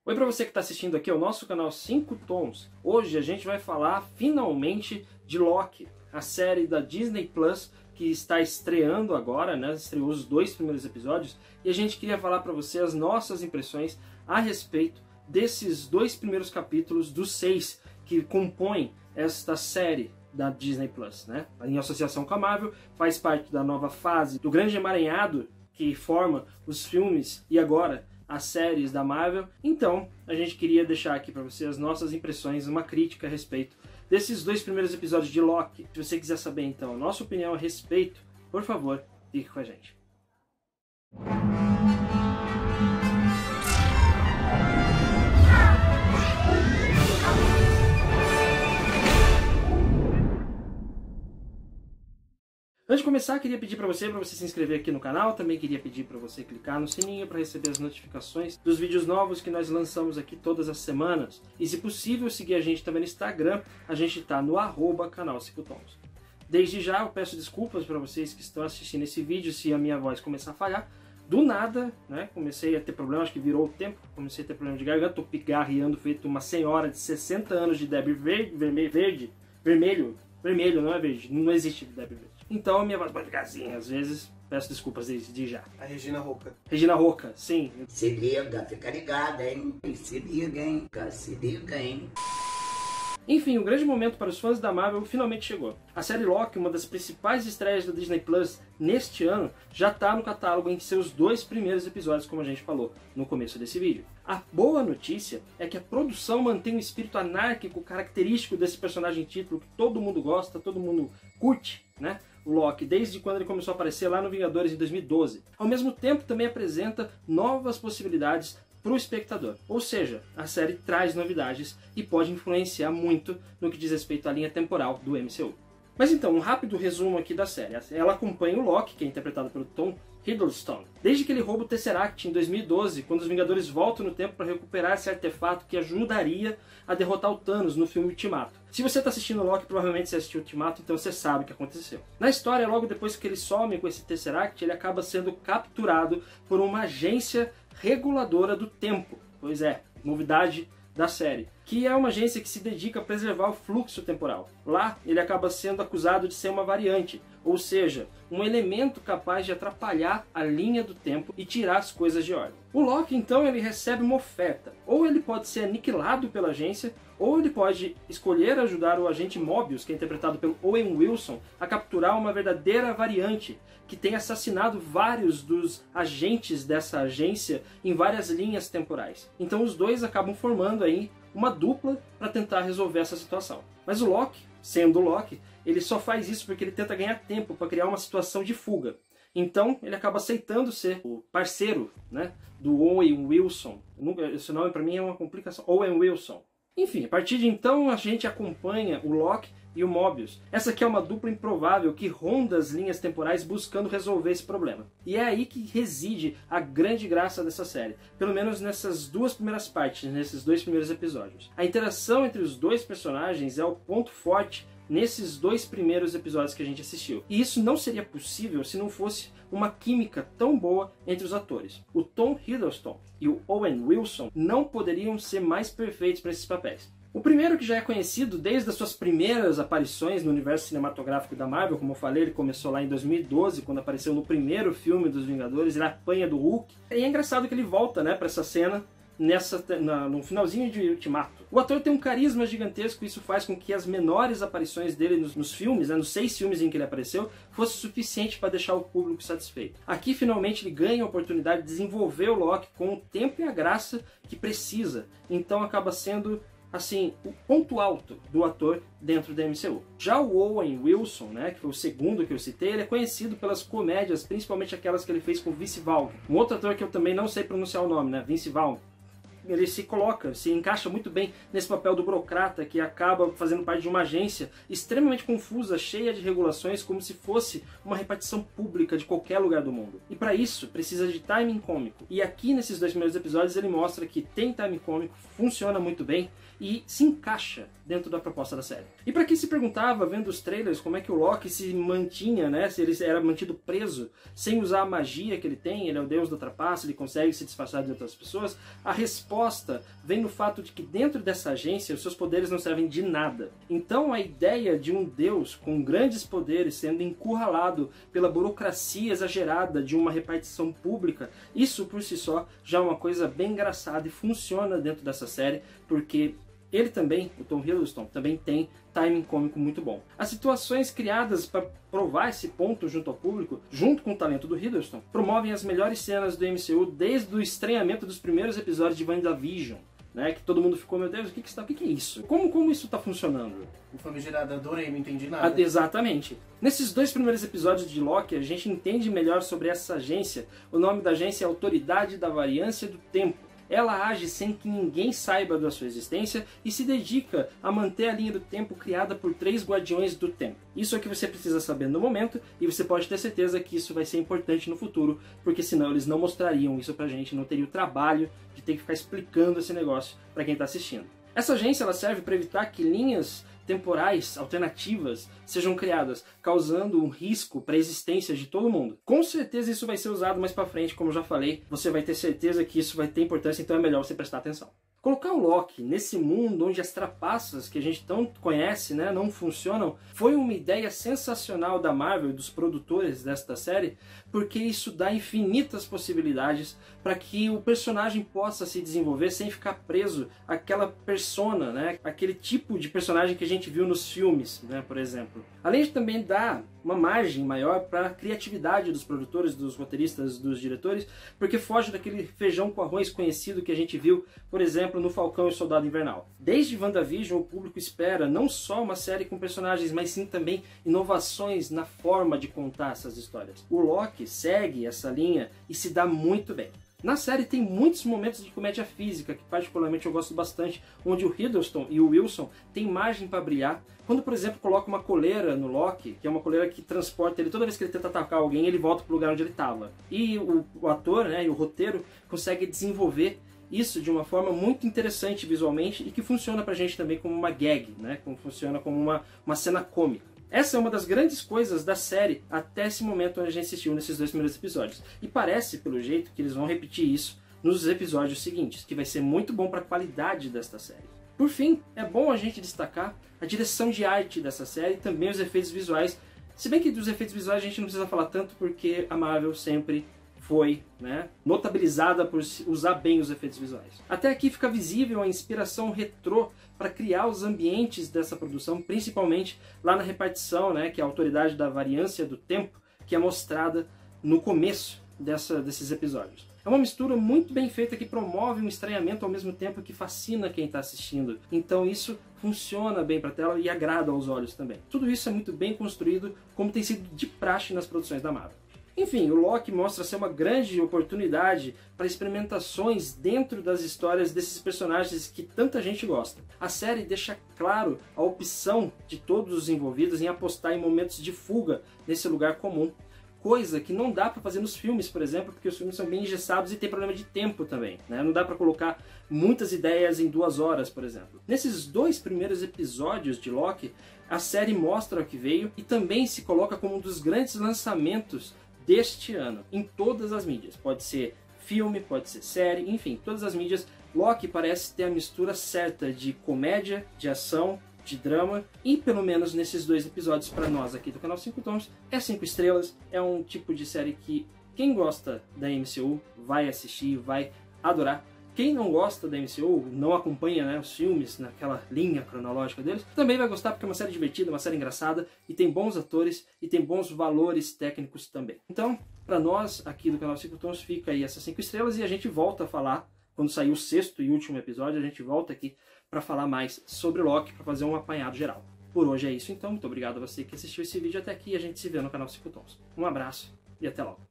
Oi para você que está assistindo aqui ao nosso canal 5 Tons. Hoje a gente vai falar finalmente de Loki, a série da Disney Plus que está estreando agora, né? Estreou os 2 primeiros episódios e a gente queria falar para você as nossas impressões a respeito desses 2 primeiros capítulos dos 6 que compõem esta série da Disney Plus, né? Em associação com a Marvel, faz parte da nova fase do grande emaranhado que forma os filmes e agora as séries da Marvel. Então, a gente queria deixar aqui para você as nossas impressões, uma crítica a respeito desses 2 primeiros episódios de Loki. Se você quiser saber, então, a nossa opinião a respeito, por favor, fique com a gente. Antes de começar, queria pedir para você se inscrever aqui no canal, também queria pedir para você clicar no sininho para receber as notificações dos vídeos novos que nós lançamos aqui todas as semanas. E se possível, seguir a gente também no Instagram, a gente está no @canal 5 Tons. Desde já eu peço desculpas para vocês que estão assistindo esse vídeo se a minha voz começar a falhar. Do nada, né, comecei a ter problema, acho que virou o tempo, comecei a ter problema de garganta, tô pigarreando feito uma senhora de 60 anos de Debbie vermelho, não é verde, não existe Debbie verde. Então a minha voz pode ficar assim, às vezes, peço desculpas desde já. A Regina Roca. Regina Roca, sim. Se liga, fica ligado, hein? Se liga, hein? Se liga, hein? Enfim, o grande momento para os fãs da Marvel finalmente chegou. A série Loki, uma das principais estreias da Disney Plus neste ano, já está no catálogo em seus 2 primeiros episódios, como a gente falou no começo desse vídeo. A boa notícia é que a produção mantém o espírito anárquico característico desse personagem título que todo mundo gosta, todo mundo curte, né? O Loki, desde quando ele começou a aparecer lá no Vingadores em 2012. Ao mesmo tempo, também apresenta novas possibilidades para o espectador. Ou seja, a série traz novidades e pode influenciar muito no que diz respeito à linha temporal do MCU. Mas então, um rápido resumo aqui da série. Ela acompanha o Loki, que é interpretado pelo Tom Hiddleston, desde que ele rouba o Tesseract em 2012, quando os Vingadores voltam no tempo para recuperar esse artefato que ajudaria a derrotar o Thanos no filme Ultimato. Se você está assistindo o Loki, provavelmente você assistiu Ultimato, então você sabe o que aconteceu. Na história, logo depois que ele some com esse Tesseract, ele acaba sendo capturado por uma agência reguladora do tempo. Pois é, novidade da série, que é uma agência que se dedica a preservar o fluxo temporal. Lá, ele acaba sendo acusado de ser uma variante, ou seja, um elemento capaz de atrapalhar a linha do tempo e tirar as coisas de ordem. O Loki, então, ele recebe uma oferta. Ou ele pode ser aniquilado pela agência, ou ele pode escolher ajudar o agente Mobius, que é interpretado pelo Owen Wilson, a capturar uma verdadeira variante que tem assassinado vários dos agentes dessa agência em várias linhas temporais. Então os dois acabam formando aí uma dupla para tentar resolver essa situação. Mas o Loki, sendo o Loki, ele só faz isso porque ele tenta ganhar tempo para criar uma situação de fuga. Então ele acaba aceitando ser o parceiro, né, do Owen Wilson. Esse nome para mim é uma complicação. Owen Wilson. Enfim, a partir de então a gente acompanha o Loki e o Mobius. Essa aqui é uma dupla improvável que ronda as linhas temporais buscando resolver esse problema. E é aí que reside a grande graça dessa série. Pelo menos nessas 2 primeiras partes, nesses 2 primeiros episódios. A interação entre os 2 personagens é o ponto forte nesses 2 primeiros episódios que a gente assistiu. E isso não seria possível se não fosse uma química tão boa entre os atores. O Tom Hiddleston e o Owen Wilson não poderiam ser mais perfeitos para esses papéis. O primeiro, que já é conhecido desde as suas primeiras aparições no universo cinematográfico da Marvel, como eu falei, ele começou lá em 2012, quando apareceu no primeiro filme dos Vingadores, ele apanha do Hulk. E é engraçado que ele volta, né, para essa cena no finalzinho de Ultimato. O ator tem um carisma gigantesco e isso faz com que as menores aparições dele nos filmes, né, nos 6 filmes em que ele apareceu, fosse suficiente para deixar o público satisfeito. Aqui, finalmente, ele ganha a oportunidade de desenvolver o Loki com o tempo e a graça que precisa. Então acaba sendo, assim, o ponto alto do ator dentro da MCU. Já o Owen Wilson, né, que foi o segundo que eu citei, ele é conhecido pelas comédias, principalmente aquelas que ele fez com Vince Vaughn. Um outro ator que eu também não sei pronunciar o nome, né, Vince Vaughn. Ele se encaixa muito bem nesse papel do burocrata que acaba fazendo parte de uma agência extremamente confusa, cheia de regulações, como se fosse uma repartição pública de qualquer lugar do mundo. E para isso, precisa de timing cômico. E aqui nesses 2 primeiros episódios ele mostra que tem timing cômico, funciona muito bem e se encaixa dentro da proposta da série. E para quem se perguntava, vendo os trailers, como é que o Loki se mantinha, né, se ele era mantido preso, sem usar a magia que ele tem, ele é o deus da trapaça, ele consegue se disfarçar de outras pessoas, a resposta resposta vem no fato de que dentro dessa agência os seus poderes não servem de nada. Então a ideia de um deus com grandes poderes sendo encurralado pela burocracia exagerada de uma repartição pública, isso por si só já é uma coisa bem engraçada e funciona dentro dessa série, porque ele também, o Tom Hiddleston, também tem timing cômico muito bom. As situações criadas para provar esse ponto junto ao público, junto com o talento do Hiddleston, promovem as melhores cenas do MCU desde o estranhamento dos primeiros episódios de WandaVision, né, que todo mundo ficou, meu Deus, o que é isso? Como isso está funcionando? O famigerado adorei, não entendi nada. Exatamente. Nesses 2 primeiros episódios de Loki, a gente entende melhor sobre essa agência. O nome da agência é Autoridade da Variância do Tempo. Ela age sem que ninguém saiba da sua existência e se dedica a manter a linha do tempo criada por 3 guardiões do tempo. Isso é o que você precisa saber no momento, e você pode ter certeza que isso vai ser importante no futuro, porque senão eles não mostrariam isso pra gente, não teria o trabalho de ter que ficar explicando esse negócio pra quem tá assistindo. Essa agência ela serve para evitar que linhas temporais alternativas sejam criadas, causando um risco para a existência de todo mundo. Com certeza isso vai ser usado mais para frente, como eu já falei, você vai ter certeza que isso vai ter importância, então é melhor você prestar atenção. Colocar o Loki nesse mundo onde as trapaças que a gente tanto conhece, né, não funcionam, foi uma ideia sensacional da Marvel, dos produtores desta série, porque isso dá infinitas possibilidades para que o personagem possa se desenvolver sem ficar preso àquela persona, né, aquele tipo de personagem que a gente viu nos filmes, né, por exemplo. Além de também dar uma margem maior para a criatividade dos produtores, dos roteiristas, dos diretores, porque foge daquele feijão com arroz conhecido que a gente viu, por exemplo, no Falcão e o Soldado Invernal. Desde WandaVision, o público espera não só uma série com personagens, mas sim também inovações na forma de contar essas histórias. O Loki segue essa linha e se dá muito bem. Na série tem muitos momentos de comédia física, que particularmente eu gosto bastante, onde o Hiddleston e o Wilson têm margem para brilhar. Quando, por exemplo, coloca uma coleira no Loki, que é uma coleira que transporta ele, toda vez que ele tenta atacar alguém, ele volta para o lugar onde ele estava. E o ator, né, e o roteiro consegue desenvolver isso de uma forma muito interessante visualmente e que funciona pra gente também como uma gag, né, como funciona como uma cena cômica. Essa é uma das grandes coisas da série até esse momento onde a gente assistiu nesses 2 primeiros episódios. E parece, pelo jeito, que eles vão repetir isso nos episódios seguintes, que vai ser muito bom para a qualidade desta série. Por fim, é bom a gente destacar a direção de arte dessa série e também os efeitos visuais. Se bem que dos efeitos visuais a gente não precisa falar tanto porque a Marvel sempre foi, né, notabilizada por usar bem os efeitos visuais. Até aqui fica visível a inspiração retrô para criar os ambientes dessa produção, principalmente lá na repartição, né, que é a Autoridade da Variância do Tempo, que é mostrada no começo desses episódios. É uma mistura muito bem feita que promove um estranhamento ao mesmo tempo que fascina quem está assistindo. Então isso funciona bem para a tela e agrada aos olhos também. Tudo isso é muito bem construído, como tem sido de praxe nas produções da Marvel. Enfim, o Loki mostra ser uma grande oportunidade para experimentações dentro das histórias desses personagens que tanta gente gosta. A série deixa claro a opção de todos os envolvidos em apostar em momentos de fuga nesse lugar comum. Coisa que não dá para fazer nos filmes, por exemplo, porque os filmes são bem engessados e tem problema de tempo também, né? Não dá para colocar muitas ideias em 2 horas, por exemplo. Nesses 2 primeiros episódios de Loki, a série mostra o que veio e também se coloca como um dos grandes lançamentos deste ano, em todas as mídias. Pode ser filme, pode ser série, enfim, todas as mídias. Loki parece ter a mistura certa de comédia, de ação, de drama, e pelo menos nesses 2 episódios para nós aqui do canal 5 Tons, é 5 estrelas, é um tipo de série que quem gosta da MCU vai assistir, vai adorar. Quem não gosta da MCU, não acompanha, né, os filmes naquela linha cronológica deles, também vai gostar porque é uma série divertida, uma série engraçada, e tem bons atores e tem bons valores técnicos também. Então, para nós aqui do canal 5 Tons, fica aí essas 5 estrelas e a gente volta a falar, quando sair o 6º e último episódio, a gente volta aqui para falar mais sobre o Loki, para fazer um apanhado geral. Por hoje é isso então, muito obrigado a você que assistiu esse vídeo até aqui e a gente se vê no canal 5 Tons. Um abraço e até logo.